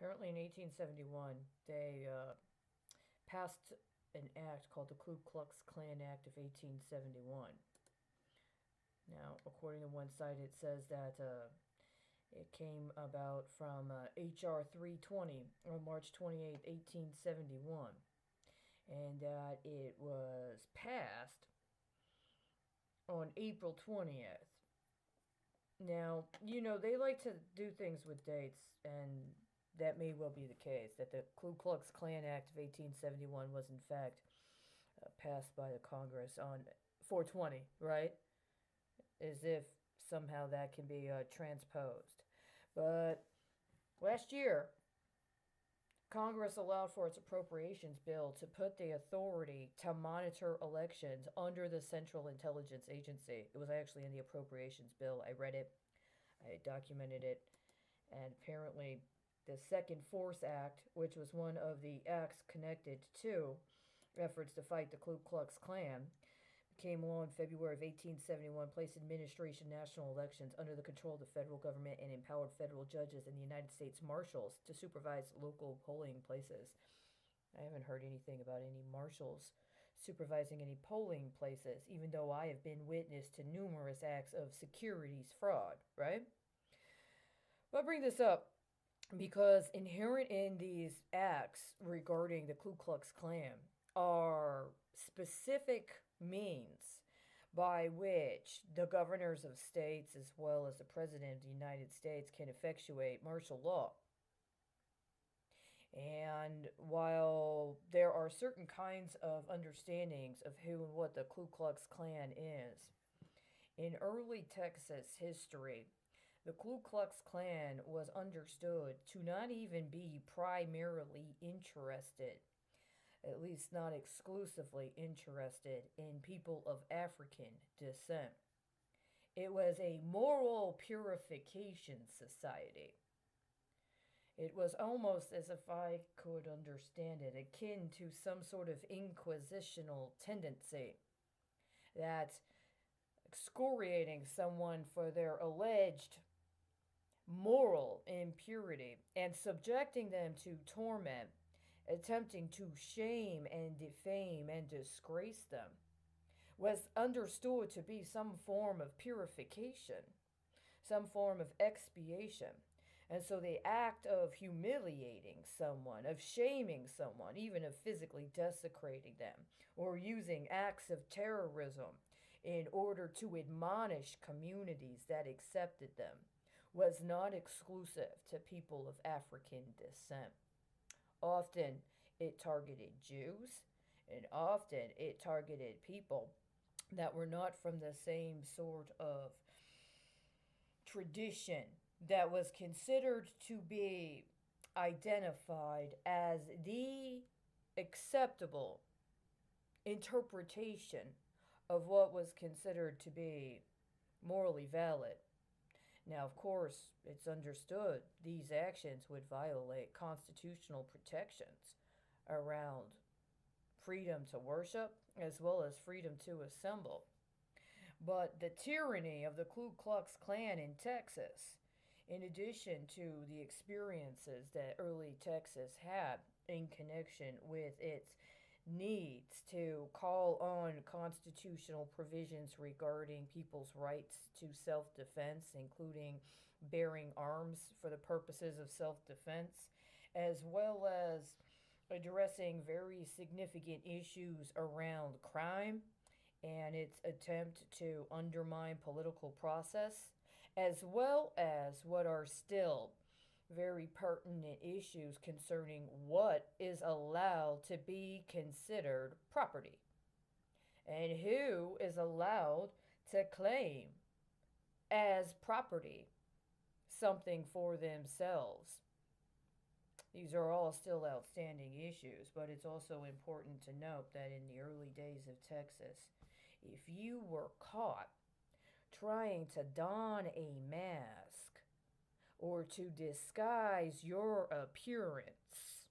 Apparently, in 1871, they passed an act called the Ku Klux Klan Act of 1871. Now, according to one site, it says that it came about from H.R. 320 on March 28, 1871, and that it was passed on April 20th. Now, they like to do things with dates, and that may well be the case, that the Ku Klux Klan Act of 1871 was, in fact, passed by the Congress on 420, right? As if somehow that can be transposed. But last year, Congress allowed for its appropriations bill to put the authority to monitor elections under the Central Intelligence Agency. It was actually in the appropriations bill. I read it, I documented it, and apparently the Second Force Act, which was one of the acts connected to efforts to fight the Ku Klux Klan, came along in February of 1871, placed administration national elections under the control of the federal government and empowered federal judges and the United States Marshals to supervise local polling places. I haven't heard anything about any marshals supervising any polling places, even though I have been witness to numerous acts of securities fraud, right? But I bring this up because inherent in these acts regarding the Ku Klux Klan are specific means by which the governors of states as well as the president of the United States can effectuate martial law. And while there are certain kinds of understandings of who and what the Ku Klux Klan is, in early Texas history, the Ku Klux Klan was understood to not even be primarily interested, at least not exclusively interested, in people of African descent. It was a moral purification society. It was almost, as if I could understand it, akin to some sort of inquisitional tendency that excoriating someone for their alleged moral impurity and subjecting them to torment, attempting to shame and defame and disgrace them, was understood to be some form of purification, some form of expiation. And so the act of humiliating someone, of shaming someone, even of physically desecrating them, or using acts of terrorism in order to admonish communities that accepted them, was not exclusive to people of African descent. Often it targeted Jews, and often it targeted people that were not from the same sort of tradition that was considered to be identified as the acceptable interpretation of what was considered to be morally valid. Now, of course, it's understood these actions would violate constitutional protections around freedom to worship as well as freedom to assemble. But the tyranny of the Ku Klux Klan in Texas, in addition to the experiences that early Texas had in connection with its needs to call on constitutional provisions regarding people's rights to self-defense, including bearing arms for the purposes of self-defense, as well as addressing very significant issues around crime and its attempt to undermine political process, as well as what are still very pertinent issues concerning what is allowed to be considered property and who is allowed to claim as property something for themselves. These are all still outstanding issues, but it's also important to note that in the early days of Texas, if you were caught trying to don a mask or to disguise your appearance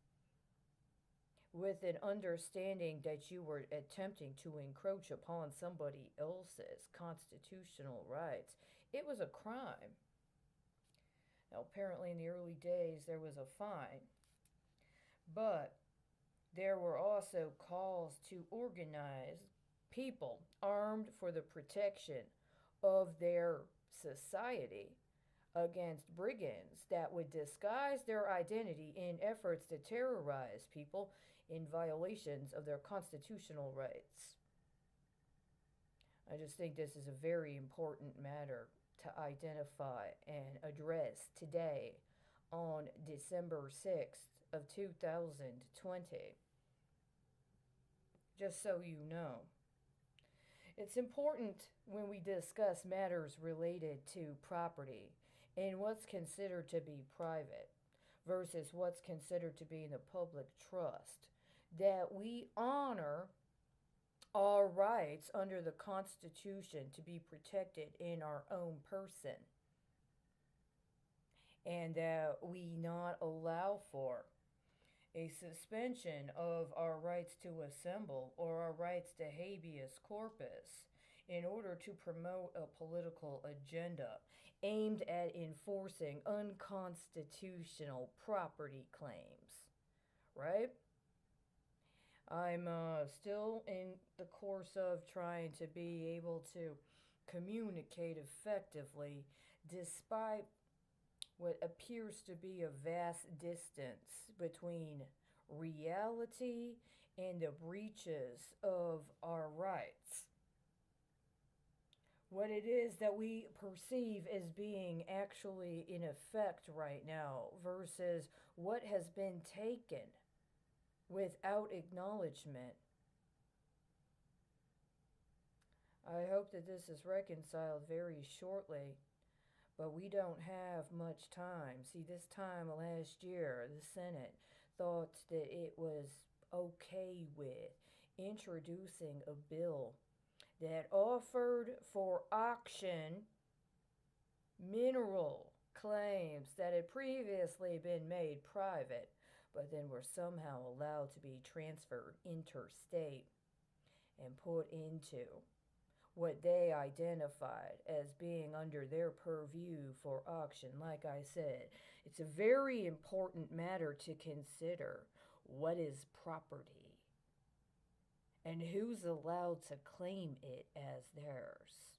with an understanding that you were attempting to encroach upon somebody else's constitutional rights, it was a crime. Now, apparently, in the early days, there was a fine, but there were also calls to organize people armed for the protection of their society against brigands that would disguise their identity in efforts to terrorize people in violations of their constitutional rights. I just think this is a very important matter to identify and address today on December 6th of 2020. Just so you know. It's important when we discuss matters related to property and what's considered to be private versus what's considered to be in the public trust that we honor our rights under the Constitution to be protected in our own person, and that we not allow for a suspension of our rights to assemble or our rights to habeas corpus in order to promote a political agenda aimed at enforcing unconstitutional property claims, right? I'm still in the course of trying to be able to communicate effectively despite what appears to be a vast distance between reality and the breaches of our rights. What it is that we perceive as being actually in effect right now versus what has been taken without acknowledgement. I hope that this is reconciled very shortly, but we don't have much time. See, this time last year, the Senate thought that it was okay with introducing a bill that offered for auction mineral claims that had previously been made private, but then were somehow allowed to be transferred interstate and put into what they identified as being under their purview for auction. Like I said, it's a very important matter to consider what is property and who's allowed to claim it as theirs.